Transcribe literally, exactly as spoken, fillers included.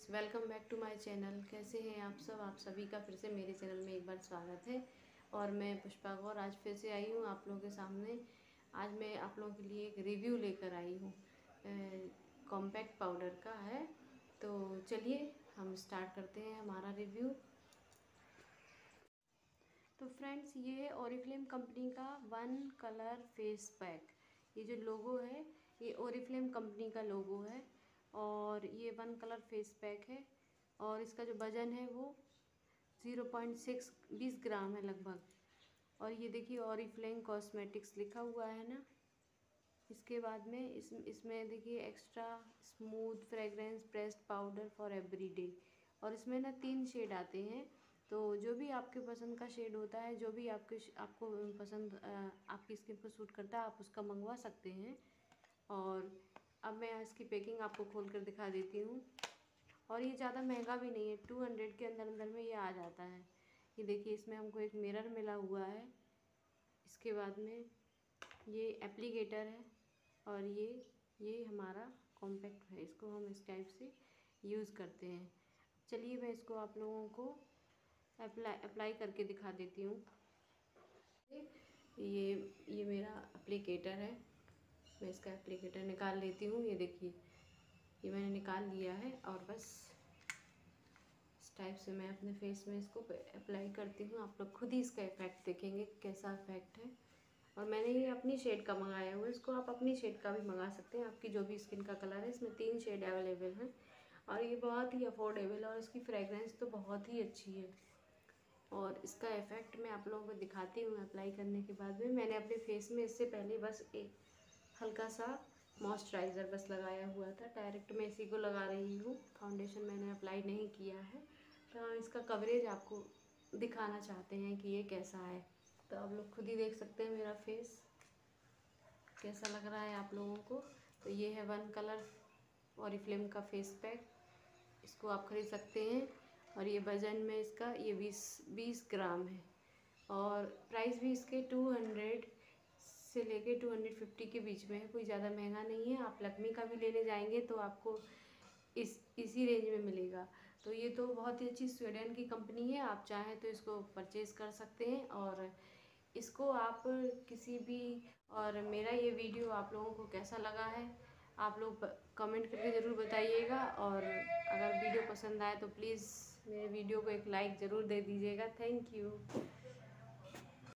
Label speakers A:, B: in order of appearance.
A: Welcome back to my channel. कैसे हैं आप सब? आप सभी का फिर से मेरे चैनल में एक बार स्वागत है। और मैं पुष्पा गौर आज फिर से आई हूँ आप लोगों के सामने। आज मैं आप लोगों के लिए एक रिव्यू लेकर आई हूँ, कॉम्पैक्ट पाउडर का है। तो चलिए हम स्टार्ट करते हैं हमारा रिव्यू। तो फ्रेंड्स, ये है ओरिफ्लेम कंपनी का वन कलर फेस पैक। ये जो लोगो है ये ओरिफ्लेम कंपनी का लोगो है और ये वन कलर फेस पैक है। और इसका जो वज़न है वो ज़ीरो पॉइंट सिक्स बीस ग्राम है लगभग। और ये देखिए ओरिफ्लेम कॉस्मेटिक्स लिखा हुआ है ना। इसके बाद में इस इसमें देखिए extra smooth fragrance pressed powder for everyday. और इसमें ना तीन शेड आते हैं, तो जो भी आपके पसंद का शेड होता है, जो भी आपके आपको पसंद आपकी स्किन पर सूट करता है, आप उसका मंगवा सकते हैं। और अब मैं इसकी पैकिंग आपको खोल कर दिखा देती हूँ। और ये ज़्यादा महंगा भी नहीं है, टू हंड्रेड के अंदर अंदर में ये आ जाता है। ये देखिए इसमें हमको एक मिरर मिला हुआ है। इसके बाद में ये एप्लीकेटर है और ये ये हमारा कॉम्पैक्ट है। इसको हम इस टाइप से यूज़ करते हैं। चलिए मैं इसको आप लोगों को अप्लाई अप्लाई करके दिखा देती हूँ। ये ये मेरा एप्लीकेटर है। मैं इसका एप्लीकेटर निकाल लेती हूँ। ये देखिए ये मैंने निकाल लिया है और बस इस टाइप से मैं अपने फेस में इसको अप्लाई करती हूँ। आप लोग खुद ही इसका इफ़ेक्ट देखेंगे कैसा इफ़ेक्ट है। और मैंने ये अपनी शेड का मंगाया हुआ है। इसको आप अपनी शेड का भी मंगा सकते हैं, आपकी जो भी स्किन का कलर है। इसमें तीन शेड अवेलेबल हैं और ये बहुत ही अफोर्डेबल है और इसकी फ्रेगरेंस तो बहुत ही अच्छी है। और इसका इफ़ेक्ट मैं आप लोगों को दिखाती हूँ अप्लाई करने के बाद में। मैंने अपने फेस में इससे पहले बस एक हल्का सा मॉइस्चराइज़र बस लगाया हुआ था। डायरेक्ट मैं इसी को लगा रही हूँ, फाउंडेशन मैंने अप्लाई नहीं किया है। तो हम इसका कवरेज आपको दिखाना चाहते हैं कि ये कैसा है। तो आप लोग खुद ही देख सकते हैं मेरा फेस कैसा लग रहा है आप लोगों को। तो ये है वन कलर ओरिफ्लेम का फेस पैक। इसको आप खरीद सकते हैं और ये वज़न में इसका ये बीस बीस ग्राम है। और प्राइस भी इसके टू हंड्रेड से लेके टू हंड्रेड फिफ्टी के बीच में है, कोई ज़्यादा महंगा नहीं है। आप लक्मे का भी लेने जाएंगे तो आपको इस इसी रेंज में मिलेगा। तो ये तो बहुत ही अच्छी स्वीडन की कंपनी है, आप चाहें तो इसको परचेज़ कर सकते हैं। और इसको आप किसी भी और मेरा ये वीडियो आप लोगों को कैसा लगा है आप लोग कमेंट करके ज़रूर बताइएगा। और अगर वीडियो पसंद आए तो प्लीज़ मेरे वीडियो को एक लाइक ज़रूर दे दीजिएगा। Thank you.